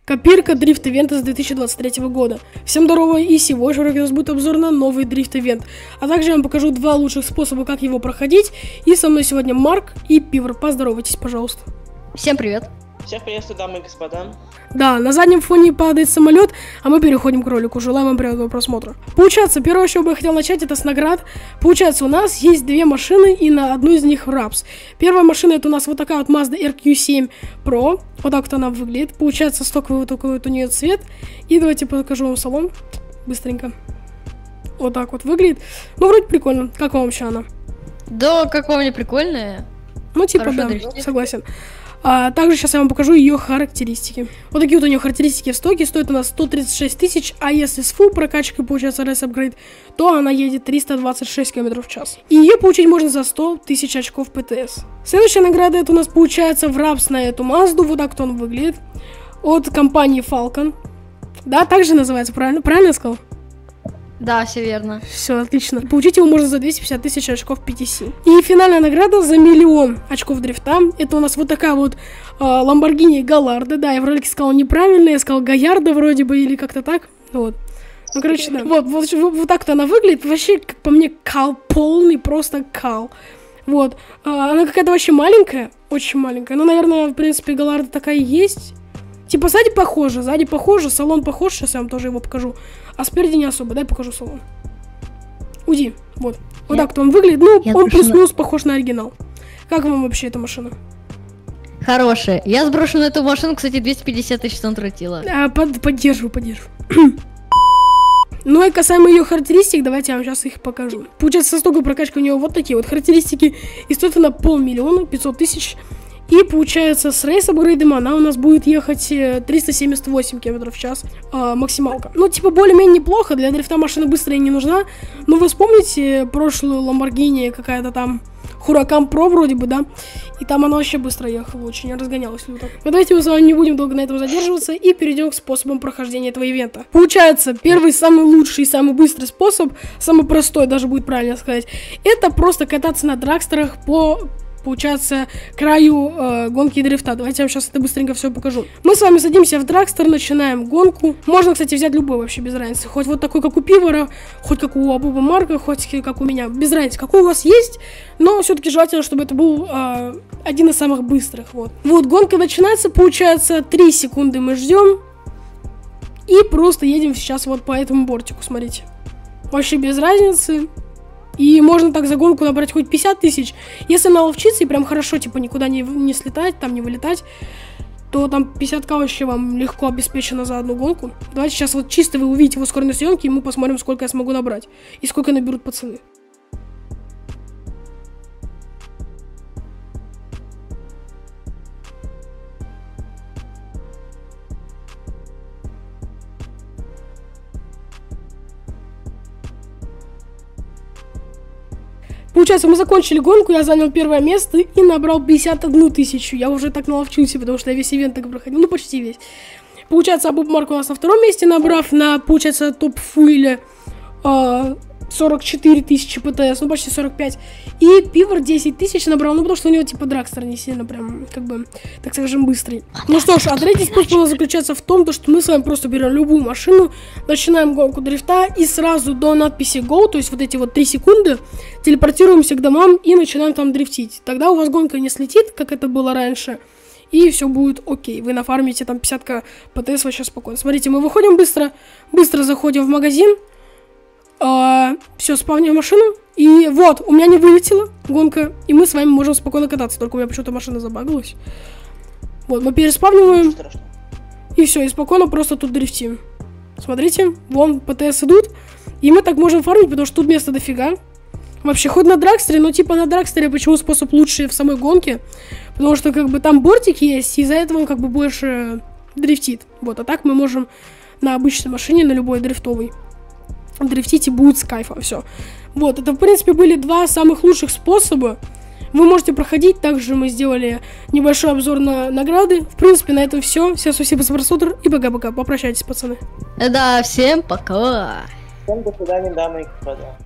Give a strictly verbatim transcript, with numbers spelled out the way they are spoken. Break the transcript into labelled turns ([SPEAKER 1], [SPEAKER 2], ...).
[SPEAKER 1] Копирка дрифт-ивента с две тысячи двадцать третьего года. Всем здорово, и сегодня у нас будет обзор на новый дрифт-ивент. А также я вам покажу два лучших способа, как его проходить. И со мной сегодня Марк и Пивор. Поздоровайтесь, пожалуйста.
[SPEAKER 2] Всем привет.
[SPEAKER 3] Всех приветствую, дамы и господа.
[SPEAKER 1] Да, на заднем фоне падает самолет, а мы переходим к ролику. Желаем вам приятного просмотра. Получается, первое, с чего бы я хотел начать, это с наград. Получается, у нас есть две машины, и на одну из них рапс. Первая машина, это у нас вот такая вот Mazda эр кью семь про. Вот так вот она выглядит. Получается, стоковый вот такой вот у нее цвет. И давайте покажу вам салон. Быстренько. Вот так вот выглядит. Ну, вроде прикольно. Как вам вообще она?
[SPEAKER 2] Да, как вам не прикольная?
[SPEAKER 1] Ну, типа, да, согласен. А также сейчас я вам покажу ее характеристики. Вот такие вот у нее характеристики в стоке. Стоит она сто тридцать шесть тысяч, а если с full прокачкой, получается, рейс апгрейд, то она едет триста двадцать шесть километров в час. И ее получить можно за сто тысяч очков пэ тэ эс. Следующая награда, это у нас получается в рапс на эту Мазду. Вот так вот он выглядит. От компании Falcon. Да, также называется, правильно? Правильно я сказал?
[SPEAKER 2] Да, все верно.
[SPEAKER 1] Все, отлично. Получить его можно за двести пятьдесят тысяч очков пи ти си. И финальная награда за миллион очков дрифта. Это у нас вот такая вот э, Lamborghini Gallardo. Да, я в ролике сказал неправильно, я сказал Гаярдо вроде бы, или как-то так. Вот. Ну, короче, да. Вот, вот, вот, вот так-то она выглядит. Вообще, как по мне, кал полный, просто кал. Вот. Э, она какая-то вообще маленькая, очень маленькая. Ну, наверное, в принципе, Gallardo такая и есть. Типа сзади похоже, сзади похоже, салон похож, сейчас я вам тоже его покажу. А спереди не особо, дай покажу салон. Уйди, вот. Вот так-то он выглядит, ну, я он плюс-минус похож на оригинал. Как вам вообще эта машина?
[SPEAKER 2] Хорошая. Я сброшу на эту машину, кстати, двести пятьдесят тысяч тонн тротила.
[SPEAKER 1] А, под, поддерживаю, поддерживаю. Ну и касаемо ее характеристик, давайте я вам сейчас их покажу. Получается, со стоковой прокачкой у нее вот такие вот характеристики. И стоит она полмиллиона, пятьсот тысяч. И получается, с рейс апгрейдом она у нас будет ехать триста семьдесят восемь километров в час, э, максималка. Ну, типа, более-менее неплохо, для дрифта машина быстрая не нужна. Но вы вспомните прошлую Lamborghini, какая-то там Huracan Pro вроде бы, да? И там она вообще быстро ехала, очень разгонялась люто. Но давайте мы с вами не будем долго на этом задерживаться и перейдем к способам прохождения этого ивента. Получается, первый, самый лучший и самый быстрый способ, самый простой, даже будет правильно сказать, это просто кататься на драгстерах по... получается, краю э, гонки и дрифта. Давайте я вам сейчас это быстренько все покажу. Мы с вами садимся в драгстер, начинаем гонку. Можно, кстати, взять любой вообще, без разницы. Хоть вот такой, как у Пивора, хоть как у Абуба Марка, хоть как у меня. Без разницы, какой у вас есть. Но все-таки желательно, чтобы это был э, один из самых быстрых. Вот. Вот, гонка начинается, получается, три секунды мы ждем. И просто едем сейчас вот по этому бортику, смотрите. Вообще без разницы. И можно так за гонку набрать хоть пятьдесят тысяч. Если наловчиться и прям хорошо, типа, никуда не, не слетать, там не вылетать, то там пятьдесят тысяч вообще вам легко обеспечено за одну гонку. Давайте сейчас вот чисто вы увидите в ускоренной съемке, и мы посмотрим, сколько я смогу набрать. И сколько наберут пацаны. Получается, мы закончили гонку, я занял первое место и набрал пятьдесят одну тысячу. Я уже так наловчился, потому что я весь ивент так проходил, ну почти весь. Получается, Абуб Марк у нас на втором месте, набрав на, получается, топ-фуиле э, сорок четыре тысячи пэ тэ эс, ну почти сорок пять. И Пивор десять тысяч набрал, ну потому что у него типа драгстер не сильно прям, как бы, так скажем, быстрый. Ну что ж, а третий способ заключается в том, что мы с вами просто берем любую машину, начинаем гонку дрифта и сразу до надписи Go, то есть вот эти вот три секунды, телепортируемся к домам и начинаем там дрифтить. Тогда у вас гонка не слетит, как это было раньше, и все будет окей. Вы нафармите там пятьдесят ка пэ тэ эс вообще спокойно. Смотрите, мы выходим быстро, быстро заходим в магазин. Uh, все, спавним машину. И вот, у меня не вылетела гонка. И мы с вами можем спокойно кататься. Только у меня почему-то машина забагалась. Вот, мы переспавниваем. И все, и спокойно просто тут дрифтим. Смотрите, вон пэ тэ эс идут. И мы так можем фармить, потому что тут места дофига. Вообще, хоть на драгстере, но типа на драгстере почему способ лучше в самой гонке? Потому что как бы там бортик есть, и из-за этого он как бы больше дрифтит. Вот, а так мы можем на обычной машине, на любой дрифтовой дрифтить, и будет с кайфом, все. Вот, это, в принципе, были два самых лучших способа. Вы можете проходить, также мы сделали небольшой обзор на награды. В принципе, на этом все. Всем спасибо за просмотр, и пока-пока. Попрощайтесь, пацаны.
[SPEAKER 2] Да, всем пока.
[SPEAKER 3] Всем до свидания, дамы и господа.